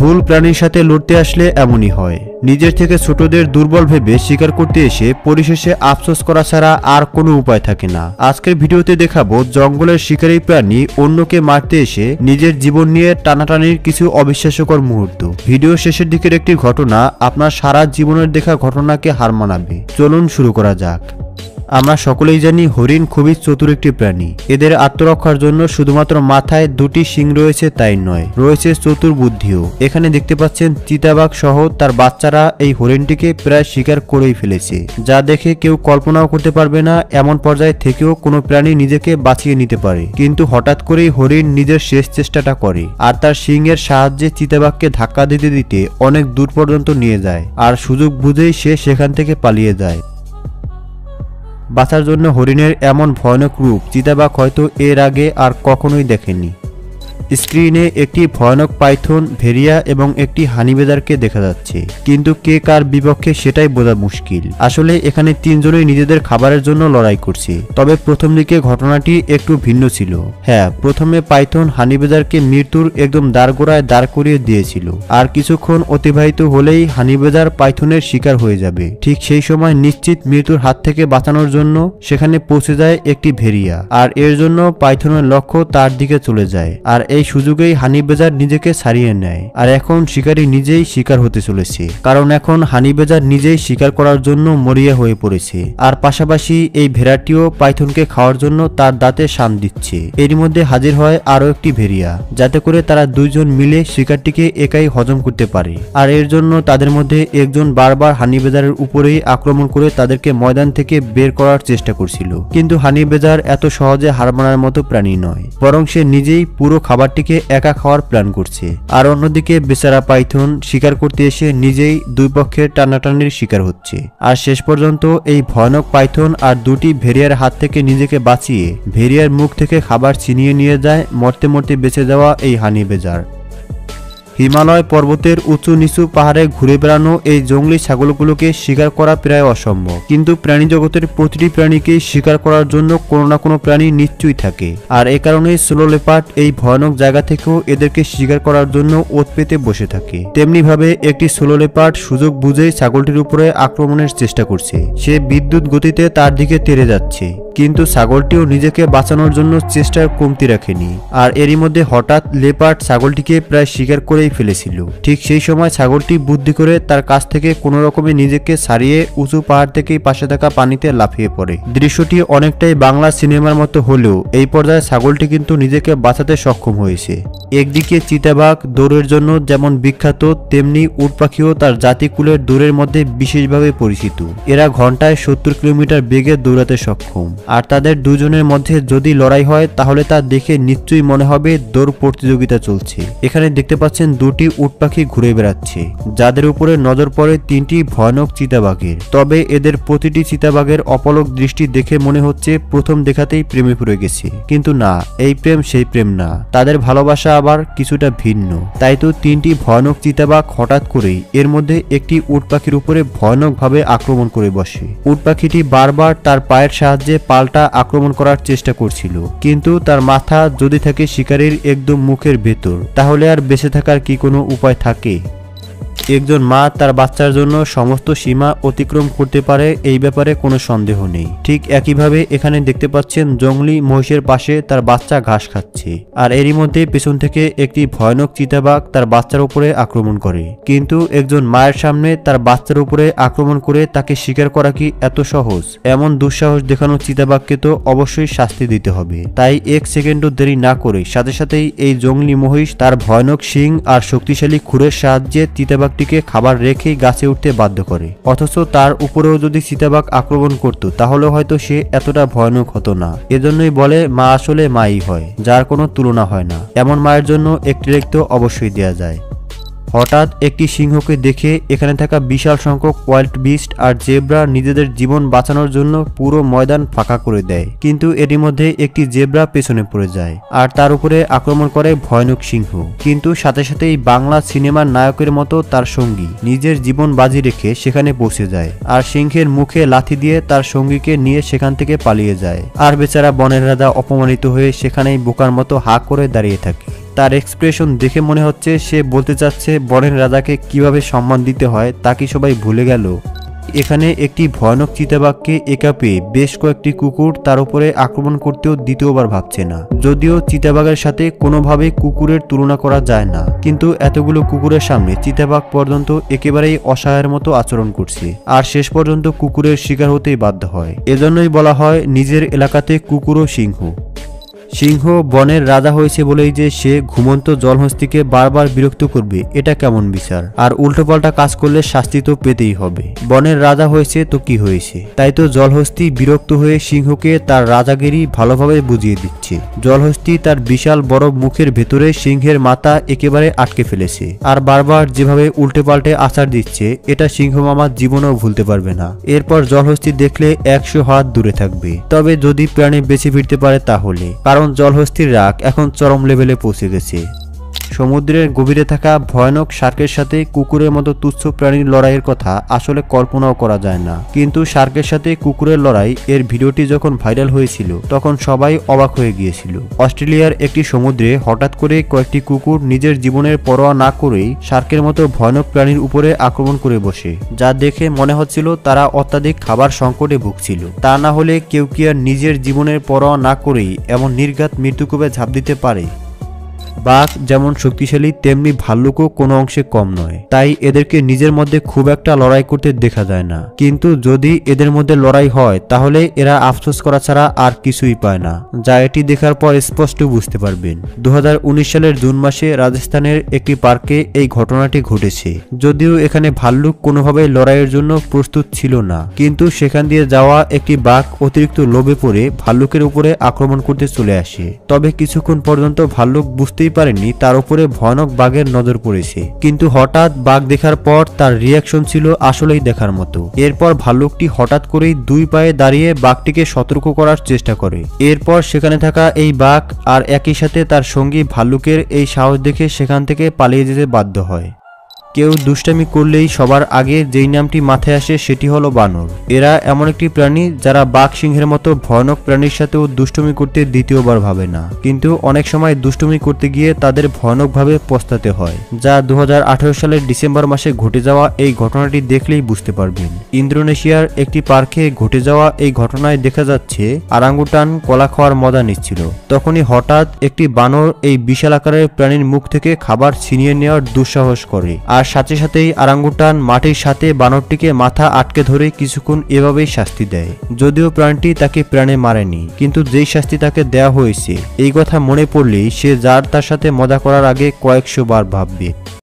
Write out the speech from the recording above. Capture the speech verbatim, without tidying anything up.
ভুল প্রাণীর সাথে লড়তে আসলে এমনই হয়। নিজের থেকে ছোটদের দুর্বল ভেবে শিকার করতে এসে পরিশেষে আফসোস করা ছাড়া আর কোনো উপায় থাকে না। আজকের ভিডিওতে দেখাবো জঙ্গলের শিকারী প্রাণী অন্যকে মারতে এসে নিজের জীবন নিয়ে টানাটানির কিছু অবিশ্বাস্যকর মুহূর্ত। ভিডিও শেষের দিকের একটি ঘটনা আপনার সারা জীবনের দেখা ঘটনাকে হার মানাবে। চলুন শুরু করা যাক। আমরা সকলেই জানি হরিণ খুবই চতুর একটি প্রাণী। এদের আত্মরক্ষার জন্য শুধুমাত্র মাথায় দুটি শিং রয়েছে তাই নয়, রয়েছে চতুর বুদ্ধিও। এখানে দেখতে পাচ্ছেন চিতাবাঘ সহ তার বাচ্চারা এই হরিণটিকে প্রায় শিকার করেই ফেলেছে, যা দেখে কেউ কল্পনাও করতে পারবে না এমন পর্যায়ে থেকেও কোনো প্রাণী নিজেকে বাঁচিয়ে নিতে পারে। কিন্তু হঠাৎ করেই হরিণ নিজের শেষ চেষ্টাটা করে আর তার শিংয়ের সাহায্যে চিতাবাঘকে ধাক্কা দিতে দিতে অনেক দূর পর্যন্ত নিয়ে যায় আর সুযোগ বুঝেই সে সেখান থেকে পালিয়ে যায়। বাঁচার জন্য হরিণের এমন ভয়ানক রূপ চিতাবাঘ হয়তো এর আগে আর কখনোই দেখেনি। স্ক্রিনে একটি ভয়ানক পাইথন, ভেরিয়া এবং একটি হানিবেজারকে দেখা যাচ্ছে, কিন্তু কে কার বিপক্ষে সেটাই বোঝা মুশকিল। আসলে এখানে তিনজনই নিজেদের খাবারের জন্য লড়াই করছে, তবে প্রথম দিকে ঘটনাটি একটু ভিন্ন ছিল। হ্যাঁ, প্রথমে পাইথন হানিবেজারকে মৃত্যুর একদম দাঁড়গোড়ায় দাঁড় করিয়ে দিয়েছিল, আর কিছুক্ষণ অতিবাহিত হলেই হানিবেজার পাইথনের শিকার হয়ে যাবে। ঠিক সেই সময় নিশ্চিত মৃত্যুর হাত থেকে বাঁচানোর জন্য সেখানে পৌঁছে যায় একটি ভেরিয়া, আর এর জন্য পাইথনের লক্ষ্য তার দিকে চলে যায়। আর এই সুযোগেই হানিবেজার নিজেকে ছাড়িয়ে নেয়, আর এখন শিকারী নিজেই শিকার হতে চলেছে, কারণ এখন হানিবেজার নিজেই শিকার করার জন্য মরিয়া হয়ে পড়েছে। আর পাশাপাশি এই ভেড়াটিও পাইথনকে খাওয়ার জন্য তার দাঁতে শান দিচ্ছে। এর মধ্যে হাজির হয় আরো একটি ভেড়িয়া, যাতে করে তারা দুইজন মিলে শিকারটিকে একাই হজম করতে পারে। আর এর জন্য তাদের মধ্যে একজন বারবার হানিবেজারের উপরেই আক্রমণ করে তাদেরকে ময়দান থেকে বের করার চেষ্টা করছিল। কিন্তু হানিবেজার এত সহজে হার মানার মতো প্রাণী নয়, বরং সে নিজেই পুরো খাবার টিকে একা খাওয়ার প্ল্যান করছে। আর অন্যদিকে বেচারা পাইথন শিকার করতে এসে নিজেই দুই পক্ষের টানাটানির শিকার হচ্ছে। আর শেষ পর্যন্ত এই ভয়ানক পাইথন আর দুটি ভেরিয়ার হাত থেকে নিজেকে বাঁচিয়ে ভেরিয়ার মুখ থেকে খাবার ছিনিয়ে নিয়ে যায় মরতে মরতে বেঁচে যাওয়া এই হানিবেজার। হিমালয় পর্বতের উঁচু নিচু পাহাড়ে ঘুরে বেড়ানো এই জঙ্গলি ছাগলগুলোকে শিকার করা প্রায় অসম্ভব, কিন্তু প্রাণী জগতের প্রতিটি প্রাণীকে শিকার করার জন্য কোনো না কোনো প্রাণী নিশ্চয়ই থাকে। আর এ কারণেই স্লো লেপার্ড এই ভয়ানক জায়গা থেকেও এদেরকে শিকার করার জন্য ওত পেতে বসে থাকে। তেমনি ভাবে একটি স্লো লেপার্ড সুযোগ বুঝেই ছাগলটির উপরে আক্রমণের চেষ্টা করছে। সে বিদ্যুৎ গতিতে তার দিকে তেড়ে যাচ্ছে, কিন্তু ছাগলটিও নিজেকে বাঁচানোর জন্য চেষ্টার কমতি রাখেনি। আর এরই মধ্যে হঠাৎ লেপার্ড ছাগলটিকে প্রায় শিকার করেই ফেলেছিল। ঠিক সেই সময় ছাগলটি বুদ্ধি করে তার কাছ থেকে কোনো রকমে নিজেকে ছাড়িয়ে উঁচু পাহাড় থেকেই পাশে থাকা পানিতে লাফিয়ে পড়ে। দৃশ্যটি অনেকটাই বাংলা সিনেমার মতো হলেও এই পর্যায়ে ছাগলটি কিন্তু নিজেকে বাঁচাতে সক্ষম হয়েছে। একদিকে চিতাবাঘ দৌড়ের জন্য যেমন বিখ্যাত, তেমনি উট পাখিও তার জাতিকুলের দৌড়ের মধ্যে বিশেষভাবে পরিচিত। এরা ঘন্টায় সত্তর কিলোমিটার বেগে দৌড়াতে সক্ষম। আর তাদের দুজনের মধ্যে যদি লড়াই হয় তাহলে তা দেখে নিশ্চয়ই মনে হবে দৌড় প্রতিযোগিতা চলছে। এখানে দেখতে পাচ্ছেন দুটি উট পাখি ঘুরে বেড়াচ্ছে, যাদের উপরে নজর পড়ে তিনটি ভয়ানক চিতাবাঘের। তবে এদের প্রতিটি চিতাবাঘের অপলক দৃষ্টি দেখে মনে হচ্ছে প্রথম দেখাতেই প্রেমে পড়ে গেছে, কিন্তু না, এই প্রেম সেই প্রেম না, তাদের ভালোবাসা আবার কিছুটা ভিন্ন। তাই তো তিনটি ভয়ানক চিতাবাঘ হঠাৎ করেই এর মধ্যে একটি উট পাখির উপরে ভয়ানক ভাবে আক্রমণ করে বসে। উট পাখিটি বারবার তার পায়ের সাহায্যে পাল্টা আক্রমণ করার চেষ্টা করছিল, কিন্তু তার মাথা যদি থাকে শিকারীর একদম মুখের ভেতর, তাহলে আর বেঁচে থাকার কি কোনো উপায় থাকে? একজন মা তার বাচ্চার জন্য সমস্ত সীমা অতিক্রম করতে পারে, এই ব্যাপারে কোনো সন্দেহ নেই। ঠিক একইভাবে এখানে দেখতে পাচ্ছেন জঙ্গলি মহিষের পাশে তার বাচ্চা ঘাস খাচ্ছে, আর এরই মধ্যে পেছন থেকে একটি ভয়ানক চিতাবাঘ তার বাচ্চার উপরে আক্রমণ করে। কিন্তু একজন মায়ের সামনে তার বাচ্চার উপরে আক্রমণ করে তাকে শিকার করা কি এত সহজ? এমন দুঃসাহস দেখানো চিতাবাঘকে তো অবশ্যই শাস্তি দিতে হবে। তাই এক সেকেন্ডও দেরি না করে সাথে সাথেই এই জঙ্গলি মহিষ তার ভয়ানক শিং আর শক্তিশালী খুরের সাহায্যে চিতাবাঘ টিকে খাবার রেখেই গাছে উঠতে বাধ্য করে। অথচ তার উপরেও যদি চিতাবাঘ আক্রমণ করত তাহলে হয়তো সে এতটা ভয়ানক হতো না। এজন্যই বলে মা আসলে মাই হয়, যার কোনো তুলনা হয় না। এমন মায়ের জন্য একটি রেখ অবশ্যই দেয়া যায়। হঠাৎ একটি সিংহকে দেখে এখানে থাকা বিশাল সংখ্যক ওয়াইল্ড বিস্ট আর জেব্রা নিজেদের জীবন বাঁচানোর জন্য পুরো ময়দান ফাঁকা করে দেয়। কিন্তু এরই মধ্যে একটি জেব্রা পেছনে পড়ে যায় আর তার উপরে আক্রমণ করে ভয়ানক সিংহ। কিন্তু সাথে সাথেই বাংলা সিনেমার নায়কের মতো তার সঙ্গী নিজের জীবন বাজি রেখে সেখানে পৌঁছে যায় আর সিংহের মুখে লাথি দিয়ে তার সঙ্গীকে নিয়ে সেখান থেকে পালিয়ে যায়। আর বেচারা বনের রাজা অপমানিত হয়ে সেখানেই বোকার মতো হা করে দাঁড়িয়ে থাকে। তার এক্সপ্রেশন দেখে মনে হচ্ছে সে বলতে চাচ্ছে বনের রাজাকে কিভাবে সম্মান দিতে হয় তা কি সবাই ভুলে গেল। এখানে একটি ভয়ানক চিতাবাঘকে একা পেয়ে বেশ কয়েকটি কুকুর তার উপরে আক্রমণ করতেও দ্বিতীয়বার ভাবছে না। যদিও চিতাবাঘের সাথে কোনোভাবে কুকুরের তুলনা করা যায় না, কিন্তু এতগুলো কুকুরের সামনে চিতাবাঘ পর্যন্ত একেবারেই অসহায়ের মতো আচরণ করছে, আর শেষ পর্যন্ত কুকুরের শিকার হতেই বাধ্য হয়। এজন্যই বলা হয় নিজের এলাকাতে কুকুরও সিংহ। সিংহ বনের রাজা হয়েছে বলেই যে সে ঘুমন্ত জলহস্তিকে বারবার বিরক্ত করবে, এটা কেমন বিচার? আর উল্টোপাল্টা কাজ করলে শাস্তি তো পেতেই হবে। বনের রাজা হয়েছে তো কি হয়েছে? তাই তো জলহস্তি বিরক্ত হয়ে সিংহকে তার রাজাগিরি ভালোভাবে বুঝিয়ে দিচ্ছে। জলহস্তি তার বিশাল বড় মুখের ভেতরে সিংহের মাথা একেবারে আটকে ফেলেছে, আর বারবার যেভাবে উল্টে পাল্টে আচার দিচ্ছে এটা সিংহ মামা জীবনেও ভুলতে পারবে না। এরপর জলহস্তি দেখলে একশো হাত দূরে থাকবে, তবে যদি প্রাণে বেঁচে ফিরতে পারে তাহলে, কারণ জলহস্তির রাগ এখন চরম লেভেলে পৌঁছে গেছে। সমুদ্রের গভীরে থাকা ভয়ানক শার্কের সাথে কুকুরের মতো তুচ্ছ প্রাণীর লড়াইয়ের কথা আসলে কল্পনাও করা যায় না, কিন্তু শার্কের সাথে কুকুরের লড়াই এর ভিডিওটি যখন ভাইরাল হয়েছিল তখন সবাই অবাক হয়ে গিয়েছিল। অস্ট্রেলিয়ার একটি সমুদ্রে হঠাৎ করে কয়েকটি কুকুর নিজের জীবনের পরোয়া না করেই শার্কের মতো ভয়ানক প্রাণীর উপরে আক্রমণ করে বসে, যা দেখে মনে হচ্ছিল তারা অত্যাধিক খাবার সংকটে ভুগছিল। তা না হলে কেউ কি আর নিজের জীবনের পরোয়া না করেই এমন নির্ঘাত মৃত্যুকূপে ঝাঁপ দিতে পারে? বাঘ যেমন শক্তিশালী তেমনি ভাল্লুকও কোনো অংশে কম নয়, তাই এদেরকে নিজের মধ্যে খুব একটা লড়াই করতে দেখা যায় না। কিন্তু যদি এদের মধ্যে লড়াই হয় তাহলে এরা আফসোস করা ছাড়া আর কিছুই পায় না, যা এটি দেখার পর স্পষ্ট বুঝতে পারবেন। দু হাজার উনিশ সালের জুন মাসে রাজস্থানের একটি পার্কে এই ঘটনাটি ঘটেছে। যদিও এখানে ভাল্লুক কোনোভাবেই লড়াইয়ের জন্য প্রস্তুত ছিল না, কিন্তু সেখান দিয়ে যাওয়া একটি বাঘ অতিরিক্ত লোভে পড়ে ভাল্লুকের উপরে আক্রমণ করতে চলে আসে। তবে কিছুক্ষণ পর্যন্ত ভাল্লুক বুঝতে পারেনি তার উপরে ভয়ানক বাঘের নজর পড়েছে, কিন্তু হঠাৎ বাঘ দেখার পর তার রিয়াকশন ছিল আসলেই দেখার মতো। এরপর ভাল্লুকটি হঠাৎ করেই দুই পায়ে দাঁড়িয়ে বাঘটিকে সতর্ক করার চেষ্টা করে। এরপর সেখানে থাকা এই বাঘ আর একই সাথে তার সঙ্গী ভাল্লুকের এই সাহস দেখে সেখান থেকে পালিয়ে যেতে বাধ্য হয়। কেউ দুষ্টামি করলেই সবার আগে যেই নামটি মাথায় আসে সেটি হলো বানর। এরা এমন একটি প্রাণী যারা বাঘ সিংহের মতো ভয়ানক প্রাণীর সাথেও দুষ্টুমি করতে দ্বিতীয়বার ভাবে না, কিন্তু অনেক সময় দুষ্টুমি করতে গিয়ে তাদের ভয়ানকভাবে পস্তাতে হয়, যা দু হাজার আঠারো সালের ডিসেম্বর মাসে ঘটে যাওয়া এই ঘটনাটি দেখলেই বুঝতে পারবেন। ইন্দোনেশিয়ার একটি পার্কে ঘটে যাওয়া এই ঘটনায় দেখা যাচ্ছে আরাঙ্গুটান কলা খাওয়ার মজা নিচ্ছিল। তখনই হঠাৎ একটি বানর এই বিশাল আকারের প্রাণীর মুখ থেকে খাবার ছিনিয়ে নেওয়ার দুঃসাহস করে, আর সাথে সাথেই আরাঙ্গুটান মাটির সাথে বানরটিকে মাথা আটকে ধরে কিছুক্ষণ এভাবেই শাস্তি দেয়। যদিও প্রাণীটি তাকে প্রাণে মারেনি, কিন্তু যেই শাস্তি তাকে দেওয়া হয়েছে এই কথা মনে পড়লেই সে যার তার সাথে মজা করার আগে কয়েকশো বার ভাববে।